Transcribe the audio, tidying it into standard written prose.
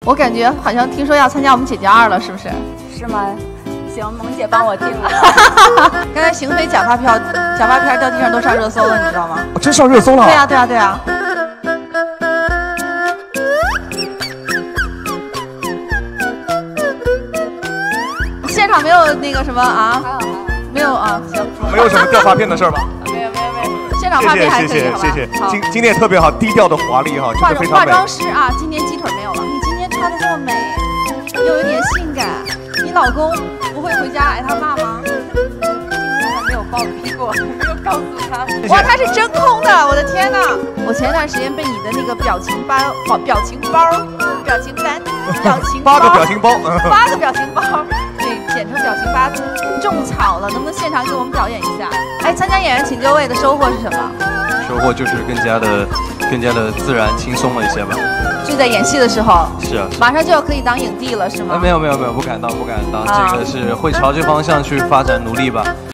我感觉好像听说要参加我们姐姐2了，是不是？ 是吗？行，萌姐帮我定了。 刚才邢飞假发片掉地上都上热搜了，你知道吗？ 哦，真上热搜了？ 对呀、对呀、对呀、现场没有那个什么啊？没有啊，行。 没有什么掉发片的事儿吧？ 没有。 现场发片还可以，好吧？ 谢谢。今天特别好，低调的华丽哈，真的非常美。 化妆师啊，今天鸡腿没有了。你今天穿的这么美，又有点性感，你老公不会回家挨他骂吗？ 今天还没有报批过，没有告诉他。 哇，他是真空的，我的天哪！我前一段时间被你的那个表情包 8个表情包 ，8个表情包，对，简称表情包，种草了，能不能现场给我们表演一下？哎，参加演员请就位的收获是什么？ 收获就是更加的自然轻松了一些吧。 就在演戏的时候。 是啊。 马上就要可以当影帝了，是吗？ 没有，不敢当，这个是会朝这方向去发展努力吧。